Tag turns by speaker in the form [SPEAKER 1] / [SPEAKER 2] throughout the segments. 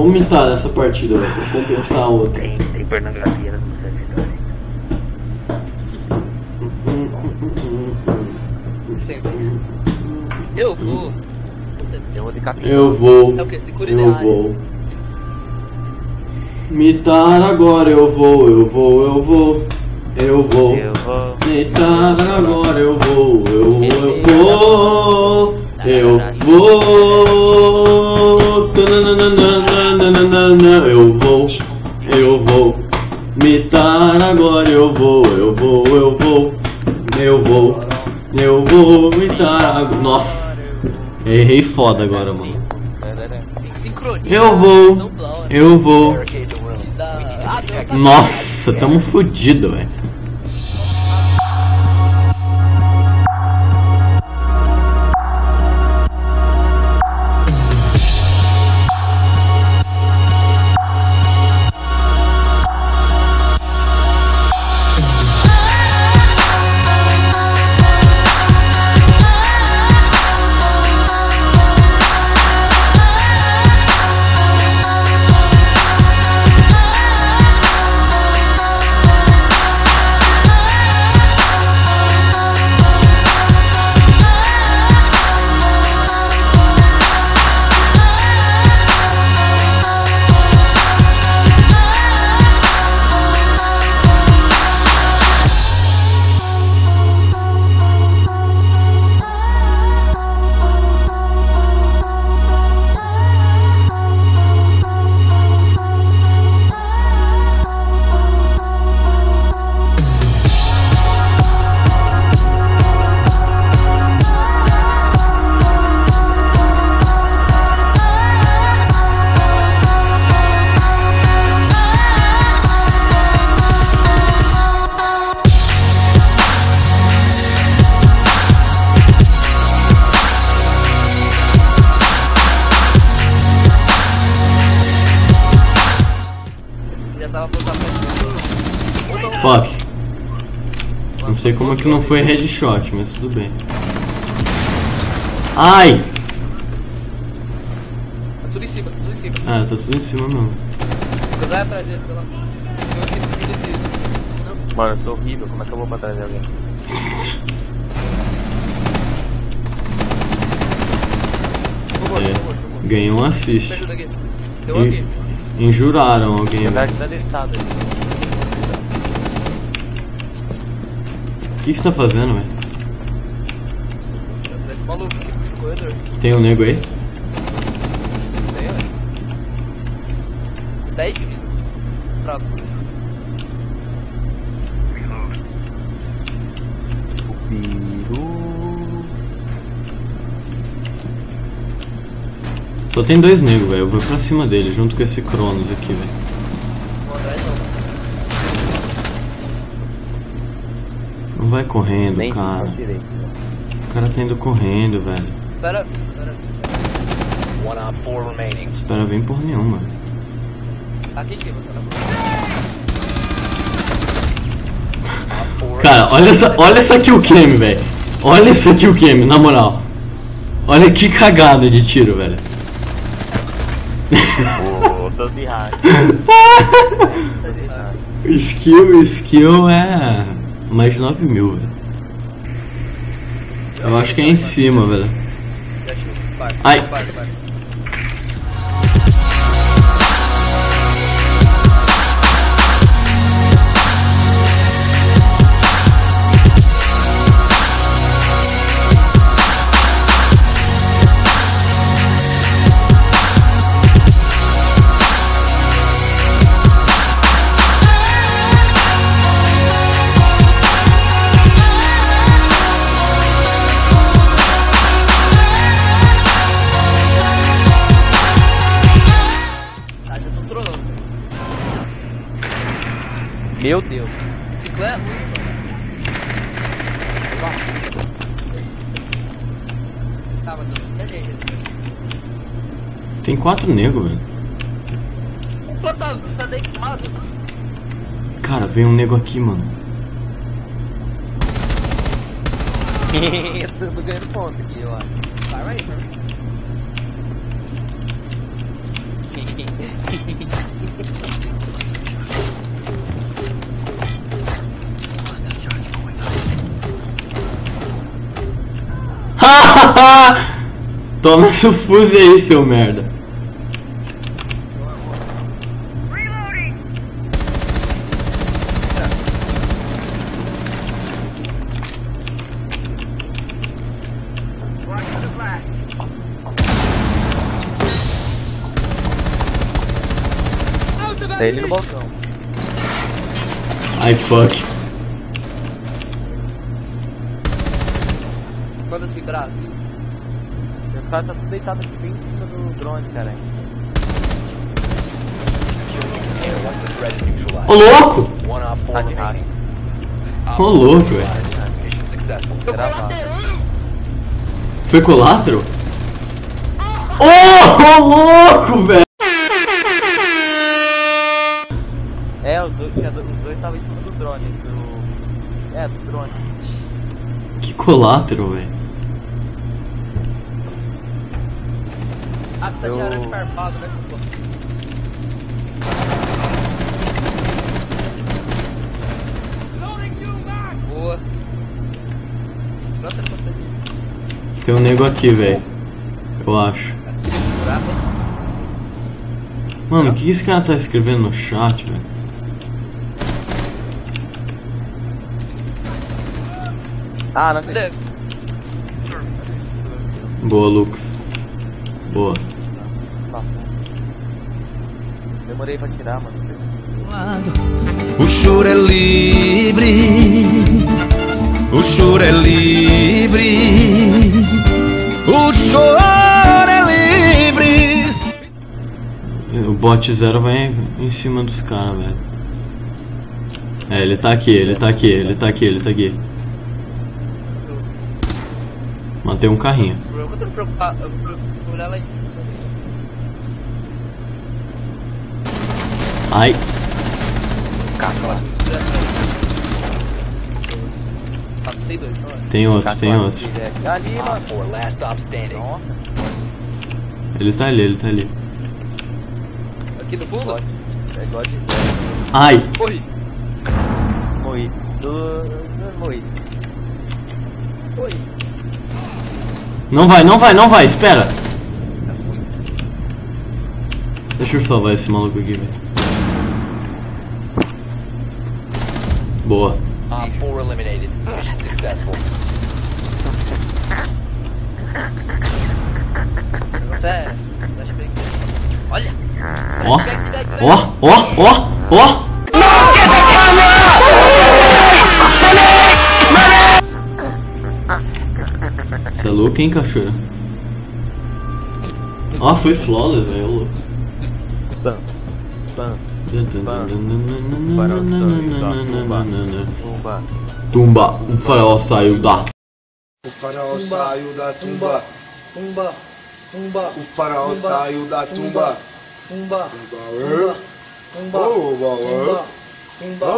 [SPEAKER 1] Vamos mitar nessa partida, velho, pra compensar a outra.
[SPEAKER 2] Tem pornografia no servidor.
[SPEAKER 3] Eu vou. Você
[SPEAKER 2] Eu vou de capitão.
[SPEAKER 1] Eu vou.
[SPEAKER 3] é o que? Segura
[SPEAKER 1] Eu
[SPEAKER 3] ele na área.
[SPEAKER 1] vou. Mitar agora, eu vou. Eu vou.
[SPEAKER 2] Eu vou.
[SPEAKER 1] Mitar agora, eu vou. Eu vou. Eu vou. Tananana, eu vou. Eu vou. Mitar agora, eu vou. Eu vou. Eu vou. Eu vou. Eu vou mitar agora. Nossa. Errei foda agora, mano.
[SPEAKER 3] Tem que sincronizar.
[SPEAKER 1] Eu vou.
[SPEAKER 3] Não blow,
[SPEAKER 1] Eu vou.
[SPEAKER 3] Ah, Deus, sabe?
[SPEAKER 1] Nossa, tamo fudido, velho.
[SPEAKER 3] Já tava botando a
[SPEAKER 1] Fuck. Não sei como é que não foi headshot, mas tudo bem. Ai!
[SPEAKER 3] Tá tudo em cima, tá tudo em cima.
[SPEAKER 1] Ah, tá tudo em cima mesmo.
[SPEAKER 3] Você vai atrás dele, sei lá. Eu aqui no fim desse. Não.
[SPEAKER 2] Mano, eu sou horrível, como é que eu vou pra trás de alguém?
[SPEAKER 1] Ganhei um assist.
[SPEAKER 3] Me ajuda aqui. Deu aqui.
[SPEAKER 1] Injuraram alguém.
[SPEAKER 2] Na verdade tá deitado ali.
[SPEAKER 1] O que você tá fazendo, velho?
[SPEAKER 3] Esse maluco aqui no corredor.
[SPEAKER 1] Tem um nego aí?
[SPEAKER 3] Tem, velho. 10 de vida. Prato.
[SPEAKER 1] Só tem dois negros, velho. Eu vou pra cima dele, junto com esse Cronos aqui, velho.
[SPEAKER 3] Vou atrás não.
[SPEAKER 1] Não vai correndo,
[SPEAKER 2] Nem
[SPEAKER 1] cara.
[SPEAKER 2] direito.
[SPEAKER 1] O cara tá indo correndo, velho.
[SPEAKER 3] Espera vir, espera vir.
[SPEAKER 4] One on 4 remaining.
[SPEAKER 1] Espera bem por nenhuma.
[SPEAKER 3] Tá aqui em cima, tá?
[SPEAKER 1] Cara, olha essa kill cam, velho. Olha essa kill cam, na moral. Olha que cagada de tiro, velho.
[SPEAKER 2] Ô, tô de hack.
[SPEAKER 1] Skill é mais de 9.000, velho. Eu acho que é em cima, velho.
[SPEAKER 3] Já achei. Vai.
[SPEAKER 1] Ai.
[SPEAKER 3] Vai.
[SPEAKER 2] Meu Deus.
[SPEAKER 3] Bicicleta é ruim, mano. Tá, mas não tem jeito.
[SPEAKER 1] Tem 4 negros, velho.
[SPEAKER 3] Pô, tá deitado.
[SPEAKER 1] Cara, veio um nego aqui, mano.
[SPEAKER 2] Eu tô ganhando ponto aqui, eu acho.
[SPEAKER 3] Vai, vai.
[SPEAKER 1] Toma seu fuzil aí, seu merda.
[SPEAKER 2] Tem ele no balcão.
[SPEAKER 1] Ai, fuck.
[SPEAKER 3] Manda assim, braço.
[SPEAKER 2] Os caras tá tudo deitado aqui bem em cima do drone, cara.
[SPEAKER 1] Ô, louco!
[SPEAKER 4] One op 4
[SPEAKER 2] Tá de
[SPEAKER 4] remaining.
[SPEAKER 1] Ô, louco, velho.
[SPEAKER 4] Mission successful.
[SPEAKER 2] Gravado.
[SPEAKER 1] Foi colátero? Ô, louco, velho!
[SPEAKER 2] É, os dois estavam em cima do drone. Do drone.
[SPEAKER 1] Que colátero, velho.
[SPEAKER 3] Ah, você tá de arame farpado, né? Você não gosta disso. Boa. Nossa, ele pode isso.
[SPEAKER 1] Tem um nego aqui, velho. Eu acho.
[SPEAKER 3] Queria segurar, velho.
[SPEAKER 1] Mano, o que esse cara tá escrevendo no chat, velho?
[SPEAKER 2] Ah, não tem.
[SPEAKER 1] Boa, Lucas. Boa.
[SPEAKER 2] Demorei pra tirar, mano.
[SPEAKER 5] O choro é livre, o choro é livre, o choro é livre.
[SPEAKER 1] O bot 0 vai em cima dos caras, velho. É, ele tá aqui, ele tá aqui, ele tá aqui, ele tá aqui. Matei um carrinho.
[SPEAKER 3] Eu vou preocupar, eu vou olhar lá em cima.
[SPEAKER 1] Ai.
[SPEAKER 3] Passei dois, não é?
[SPEAKER 1] Tem outro, tem outro.
[SPEAKER 2] Ali, mano.
[SPEAKER 4] Op 4 last stop standing.
[SPEAKER 2] Nossa,
[SPEAKER 1] Ele tá ali, ele tá ali.
[SPEAKER 3] Aqui no fundo?
[SPEAKER 2] é igual de zero.
[SPEAKER 1] Ai!
[SPEAKER 3] Corri.
[SPEAKER 2] Morri. Morri.
[SPEAKER 3] Corri.
[SPEAKER 1] Não vai, não vai, não vai, espera!
[SPEAKER 3] Já fui.
[SPEAKER 1] Deixa eu salvar esse maluco aqui, velho. Boa.
[SPEAKER 4] Op 4 eliminated. Mission successful.
[SPEAKER 3] Você é... Deixa eu ver aqui. Olha!
[SPEAKER 1] Ó! Ó! Ó! Ó! Ó! Você é louco, hein, cachorro? Ó, foi flawless, velho, louco.
[SPEAKER 2] Bam. Tumba.
[SPEAKER 1] Tumba, o farol saiu da.
[SPEAKER 6] O faraó saiu da tumba.
[SPEAKER 3] Tumba. Tumba.
[SPEAKER 6] O faraó saiu da tumba.
[SPEAKER 3] Tumba.
[SPEAKER 6] Tumba.
[SPEAKER 3] Tumba.
[SPEAKER 6] Tumba.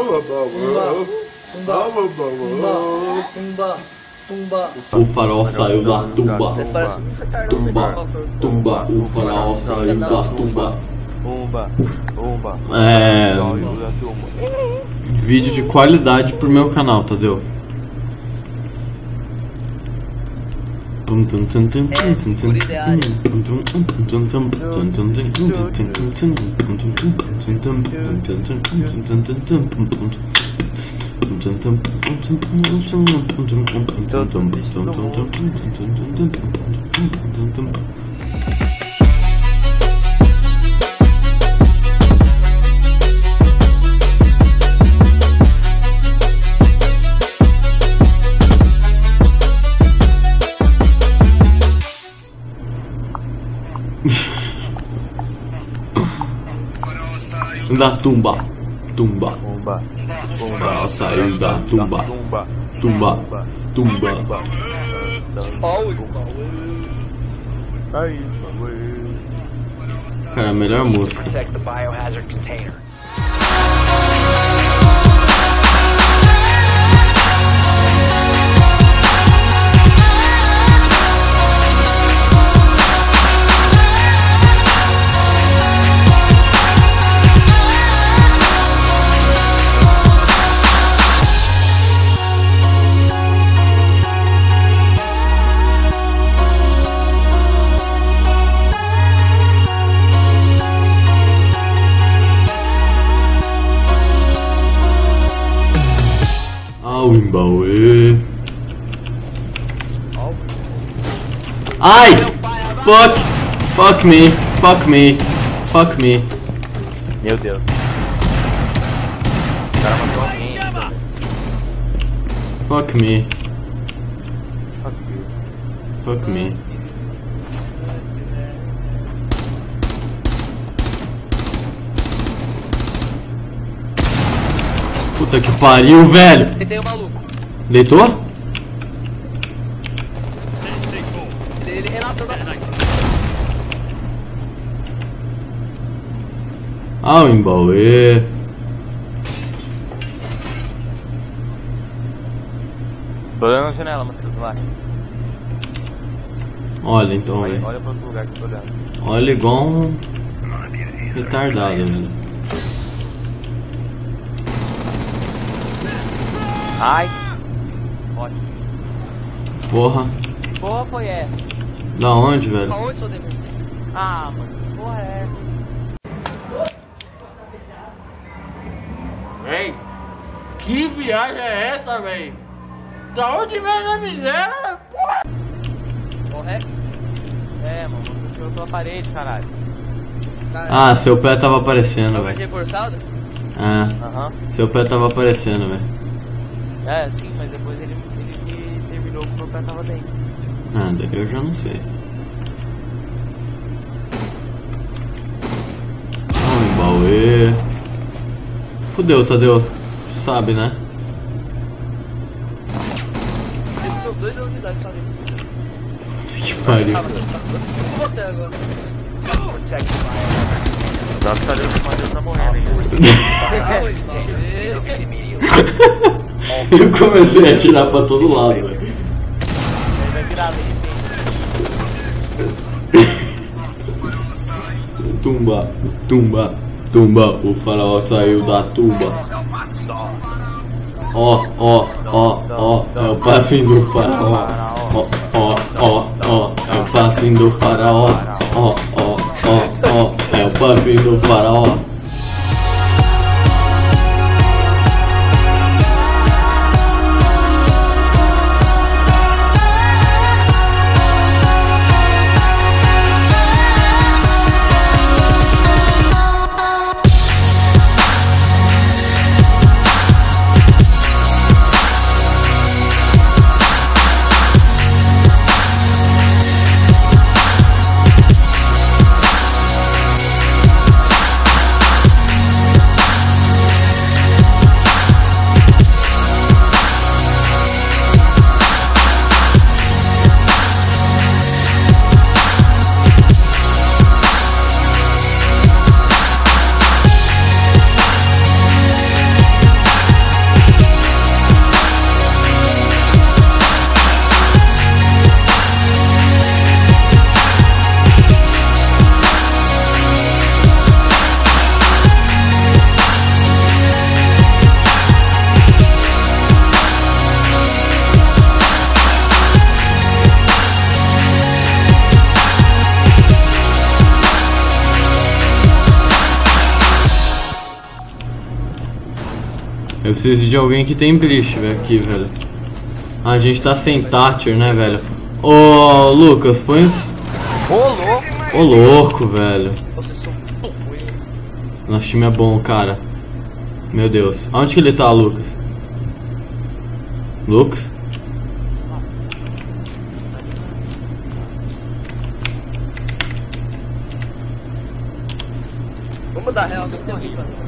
[SPEAKER 3] Tumba. Tumba.
[SPEAKER 1] O farol saiu da tumba.
[SPEAKER 3] Vocês parecem muito retardado.
[SPEAKER 1] Tumba, tumba, o farol saiu da tumba.
[SPEAKER 2] Umba.
[SPEAKER 1] É. Vídeo de qualidade pro meu canal, Tadeu. Da tumba. Tumba.
[SPEAKER 2] Umba.
[SPEAKER 1] Farol saiu da tumba. Tumba. Tumba. Cara, a melhor música.
[SPEAKER 4] Protect the biohazard container.
[SPEAKER 1] Imbaue. Ai! Fuck! Fuck me! Fuck me! Fuck me!
[SPEAKER 2] Meu Deus. O cara matou alguém ainda.
[SPEAKER 1] Fuck me!
[SPEAKER 2] Fuck you.
[SPEAKER 1] Fuck me! Puta que pariu, velho!
[SPEAKER 3] Deitei o maluco.
[SPEAKER 1] Deitou?
[SPEAKER 3] Ele renasceu da cinza.
[SPEAKER 1] Imbaue.
[SPEAKER 2] Tô olhando na janela, Matheus, lá.
[SPEAKER 1] Olha então,
[SPEAKER 2] Olha,
[SPEAKER 1] velho.
[SPEAKER 2] olha pra outro lugar que eu tô olhando.
[SPEAKER 1] Olha igual um retardado, velho.
[SPEAKER 2] Ai! Ótimo.
[SPEAKER 1] Porra.
[SPEAKER 2] Porra, foi essa?
[SPEAKER 1] Da onde, velho?
[SPEAKER 3] Aonde, seu demônio?
[SPEAKER 2] Ah, mano, que porra é essa?
[SPEAKER 1] Véi, que viagem é essa, véi? Da onde vem essa miséria?
[SPEAKER 3] O Rex?
[SPEAKER 2] É, mano, você tirou tua parede, caralho.
[SPEAKER 3] Cara,
[SPEAKER 1] Seu pé tava aparecendo,
[SPEAKER 3] foi
[SPEAKER 1] velho.
[SPEAKER 3] reforçado?
[SPEAKER 2] Aham.
[SPEAKER 1] Seu pé tava aparecendo, velho.
[SPEAKER 2] É, sim, mas depois ele me terminou com o meu pé tava dentro.
[SPEAKER 1] Daí eu já não sei. Imbaue. Fudeu, Tadeu. Sabe, né?
[SPEAKER 3] Eles têm os 2 anos de idade, sabe?
[SPEAKER 1] Que pariu.
[SPEAKER 3] E você agora?
[SPEAKER 2] Só que o Matheus tá morrendo ainda.
[SPEAKER 1] Eu comecei a atirar pra todo lado, velho.
[SPEAKER 2] Ele vai virar ali,
[SPEAKER 1] Tumba, tumba, tumba. O faraó saiu da tumba. Ó, é o passinho do faraó. Ó, é o passinho do faraó. Ó, é o passinho do faraó. Eu preciso de alguém que tem bleach, velho, aqui, velho. A gente tá sem Thatcher, né, velho? Ô, Lucas, põe os...
[SPEAKER 2] Ô, louco!
[SPEAKER 1] Ô, louco, velho.
[SPEAKER 3] Vocês são tão ruins.
[SPEAKER 1] Nosso time é bom, cara. Meu Deus. Aonde que ele tá, Lucas? Lucas?
[SPEAKER 3] Vamos dar real do corrido, mano.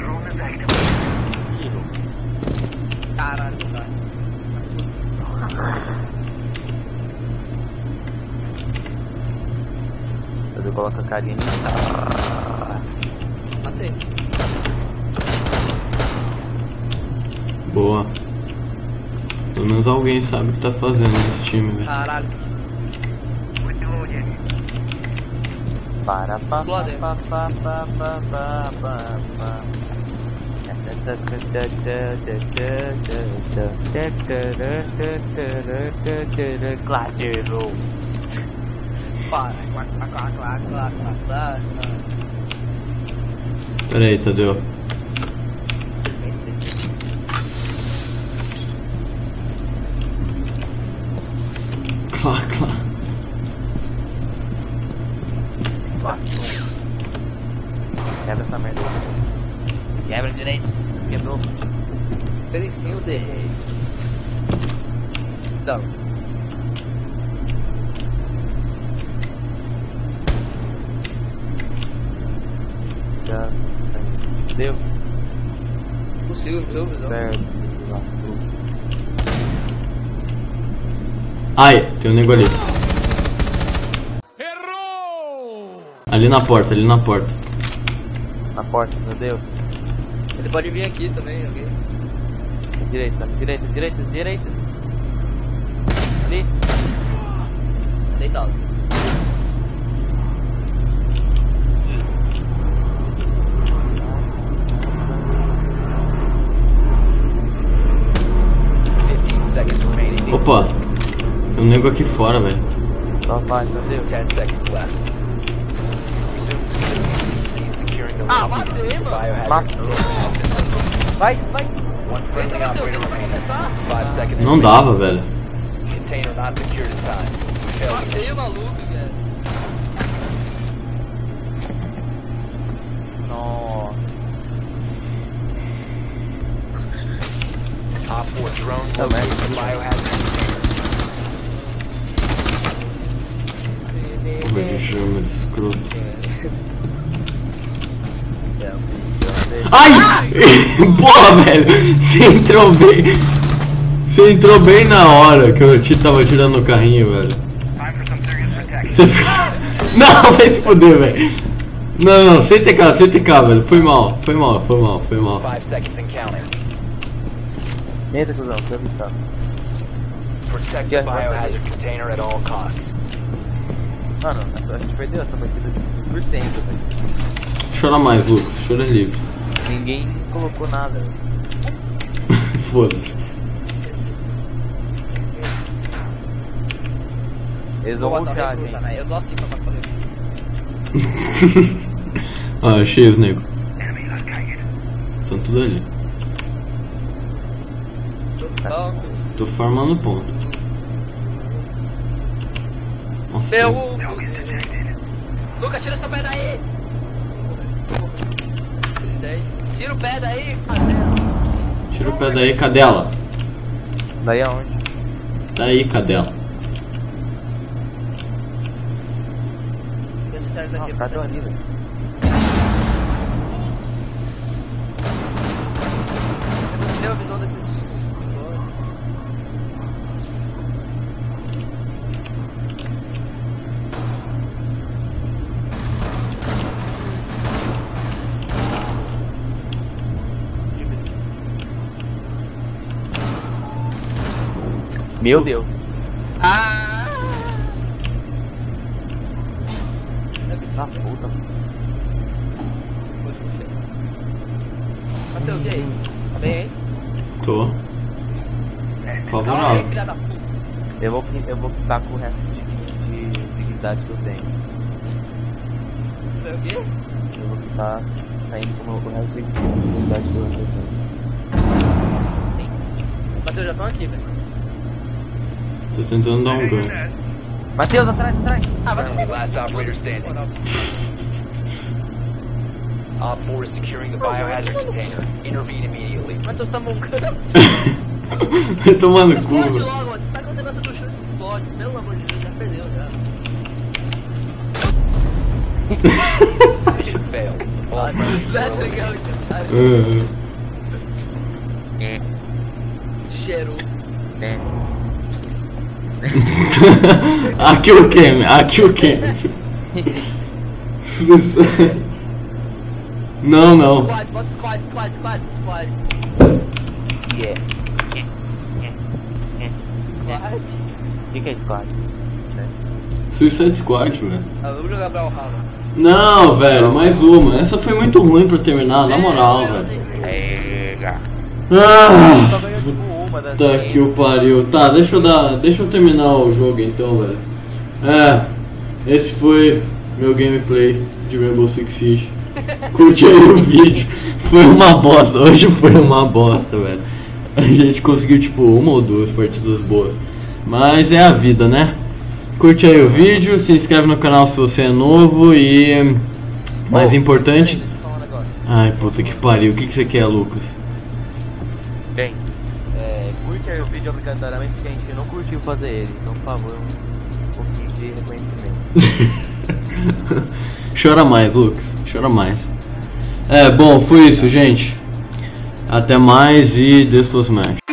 [SPEAKER 3] Caralho, cara.
[SPEAKER 2] Eu coloco a carinha nisso.
[SPEAKER 3] Matei.
[SPEAKER 1] Boa. Pelo menos alguém sabe o que tá fazendo nesse time, velho.
[SPEAKER 3] Caralho.
[SPEAKER 2] Para pa pa
[SPEAKER 3] Explode.
[SPEAKER 2] pa pa pa pa pa pa pa. Gladiador.
[SPEAKER 3] Para. Claro.
[SPEAKER 1] Pera aí, Tadeu. faca lá.
[SPEAKER 2] Quebra essa merda. Quebra direito. Quebrou.
[SPEAKER 3] Pedacinho de rei. Não.
[SPEAKER 2] Já. Deu.
[SPEAKER 3] Possível, não visão.
[SPEAKER 2] Certo.
[SPEAKER 1] Ai, tem um nego ali. Errou! Ali na porta, ali na porta.
[SPEAKER 2] Na porta, meu Deus.
[SPEAKER 3] Ele pode vir aqui também, alguém.
[SPEAKER 2] Direita, direita, direita, direita. Ali.
[SPEAKER 3] Deitado.
[SPEAKER 1] Opa, tem um nego aqui fora, velho.
[SPEAKER 2] Só vai, meu Deus.
[SPEAKER 4] 10 seconds left.
[SPEAKER 3] Ah, matei, mano.
[SPEAKER 4] Biohazard
[SPEAKER 2] Vai, vai.
[SPEAKER 4] One
[SPEAKER 3] Entra,
[SPEAKER 4] friendly
[SPEAKER 3] Matheus,
[SPEAKER 4] operator
[SPEAKER 3] entra pra
[SPEAKER 4] remaining.
[SPEAKER 3] testar.
[SPEAKER 4] 5 seconds.
[SPEAKER 1] Não dava, velho.
[SPEAKER 4] Container not secured in time. Failed.
[SPEAKER 3] Matei o maluco, velho.
[SPEAKER 2] Nossa.
[SPEAKER 4] Op 4 drone
[SPEAKER 2] Tá
[SPEAKER 4] located
[SPEAKER 2] merda.
[SPEAKER 4] the biohazard
[SPEAKER 1] Velho, chama de escroto.
[SPEAKER 2] É,
[SPEAKER 1] Ai! Porra, velho! Você entrou bem na hora que eu tava tirando o carrinho, velho. Você... Não, vai se fuder, velho. Não, sem TK, velho. Foi mal.
[SPEAKER 4] 5 seconds and counting.
[SPEAKER 2] entra, cuzão, você vai ficar.
[SPEAKER 4] Protect the biohazard container at all costs.
[SPEAKER 2] Mano, a gente perdeu essa partida de 100%, velho.
[SPEAKER 1] Chora mais, Lucas. Chora livre.
[SPEAKER 2] Ninguém colocou nada.
[SPEAKER 1] Foda-se.
[SPEAKER 2] Eles
[SPEAKER 3] Vou
[SPEAKER 2] vão
[SPEAKER 3] botar o
[SPEAKER 2] voltar,
[SPEAKER 3] recruta,
[SPEAKER 2] gente.
[SPEAKER 3] né? Eu dou assim pra matar o recruta.
[SPEAKER 1] Ah, achei os nego. Estão tudo ali.
[SPEAKER 3] Vamos.
[SPEAKER 1] Tô farmando ponto. Nossa.
[SPEAKER 3] Meu! Lucas, tira essa pedra aí! Tira o pé daí, cadela!
[SPEAKER 1] Tira o pé daí, cadela.
[SPEAKER 2] Daí aonde?
[SPEAKER 1] Daí, cadela.
[SPEAKER 3] Se você sair daqui,
[SPEAKER 2] Cadê o ali, velho?
[SPEAKER 3] eu não tenho a visão desses.
[SPEAKER 2] Meu Deus.
[SPEAKER 3] Ah! Deve ser.
[SPEAKER 2] Ah, puta.
[SPEAKER 3] Matheus, e aí? Tá bem aí?
[SPEAKER 1] Tô.
[SPEAKER 3] Calma aí,
[SPEAKER 1] Favorável.
[SPEAKER 3] filha da puta.
[SPEAKER 2] Eu vou ficar com o resto de dignidade que eu tenho.
[SPEAKER 3] Você vai o quê?
[SPEAKER 2] Eu vou ficar saindo com o resto de dignidade que eu tenho.
[SPEAKER 3] Matheus, já estão aqui, velho.
[SPEAKER 1] Tô tentando dar um ganho.
[SPEAKER 2] Matheus, atrás, atrás!
[SPEAKER 3] Ah, vai
[SPEAKER 4] Friendly last operator standing. Op 4 is securing the biohazard container. Intervene immediately.
[SPEAKER 3] Matheus tá mancando.
[SPEAKER 1] Vai tomar no cu,
[SPEAKER 3] Explode
[SPEAKER 1] velho.
[SPEAKER 3] logo, mano. Você tá com o negócio do chão e se explode. Pelo amor de Deus, já perdeu já.
[SPEAKER 4] Mission failed. All friendlies
[SPEAKER 3] Tá
[SPEAKER 4] were
[SPEAKER 3] legal, cara. Cheiro.
[SPEAKER 1] Aqui o Ken, aqui o Ken. Não, não.
[SPEAKER 3] Squad, bota squad.
[SPEAKER 2] Yeah.
[SPEAKER 3] Squad.
[SPEAKER 2] O que é squad?
[SPEAKER 1] Suicide Squad, velho.
[SPEAKER 3] Ah, vamos jogar Brawlhalla.
[SPEAKER 1] Não, velho, mais uma. Essa foi muito ruim pra terminar, na moral, velho. Ah,
[SPEAKER 2] Só ganhou tipo uma das
[SPEAKER 1] puta que o pariu. Tá, deixa eu terminar o jogo então, velho. Esse foi meu gameplay de Rainbow Six Siege. Curte aí o vídeo. Foi uma bosta, hoje foi uma bosta, velho. A gente conseguiu tipo uma ou duas partidas boas. Mas é a vida, né? Curte aí o vídeo, se inscreve no canal se você é novo e... mais importante...
[SPEAKER 2] Deixa eu falar um negócio.
[SPEAKER 1] Ai, puta que pariu. O que você quer, Lucas?
[SPEAKER 2] Bem, curte aí o vídeo obrigatoriamente, porque a gente não curtiu fazer ele. Então, por favor, um pouquinho de reconhecimento.
[SPEAKER 1] Chora mais, Lucas. Chora mais. Bom, foi isso, gente. Até mais e Deus fosse mais.